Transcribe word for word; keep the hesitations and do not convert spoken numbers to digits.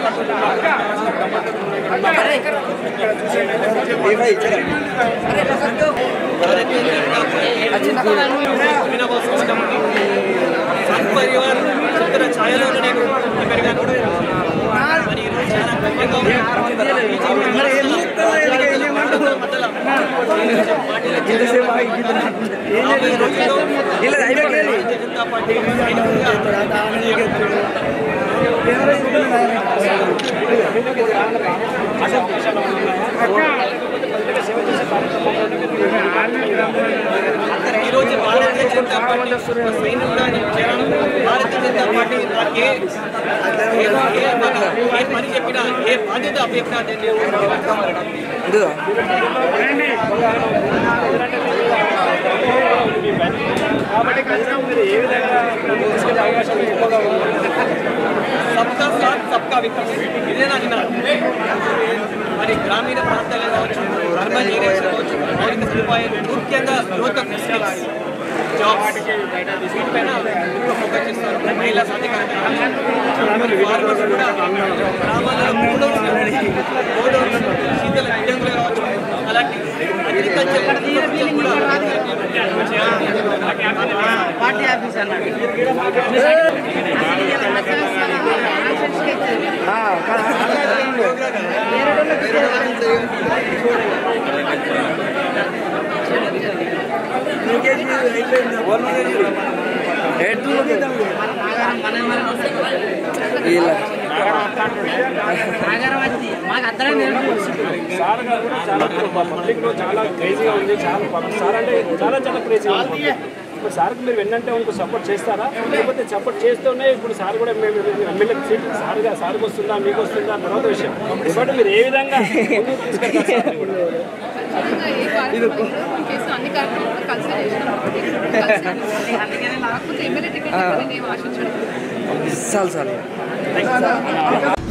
పరివార్ చిత్ర ఛాయలోనే నేను పెరిగాను. మరి ఈరోజు చాలా జనతా పార్టీ ఈరోజు భారతీయ జనతా పార్టీ సైనికుడు చేరాను. భారతీయ జనతా పార్టీ నాకు ఏ ఏ పని చెప్పినా ఏ బాధ్యత అప్పచెప్పినా సబ్కా సాత్ సబ్కా వికాస్ ఇదే నా నినాదం. మరి గ్రామీణ ప్రాంతాలు కావచ్చు, అర్బన్ ఏరియాస్ కావచ్చు, మౌలిక సదుపాయాలు ముఖ్యంగా యువతకు స్కిల్స్ జాబ్స్ వీటిపైన ఎక్కువ ఫోకస్ చేస్తారు. మహిళా సాధికారత ఫార్మర్స్ కూడా గ్రామాలలో గోడౌన్స్ గోడౌన్స్ శీతల గిడ్డంగులు కావచ్చు, అలాంటి అగ్రికల్చర్ కూడా పార్టీ ఆఫీస్ అన్నాడు. సార్ గారు కూడా చాలా పబ్లిక్ లో చాలా క్రేజీగా ఉంది. చాలా సార్ అంటే చాలా చాలా క్రేజీగా ఉంది. ఇప్పుడు సార్కి మీరు వెన్నంటే ఇంకో సపోర్ట్ చేస్తారా, లేకపోతే సపోర్ట్ చేస్తూనే ఇప్పుడు సార్ కూడా మేము ఎమ్మెల్యే సీట్ సార్గా సార్కి వస్తుందా మీకు వస్తుందా తర్వాత విషయం. కాబట్టి మీరు ఏ విధంగా అన్ని కార్యక్రమాలు కలిసి లేకపోతే ఎమ్మెల్యే టికెట్ ఆశించడం చాలు చాలు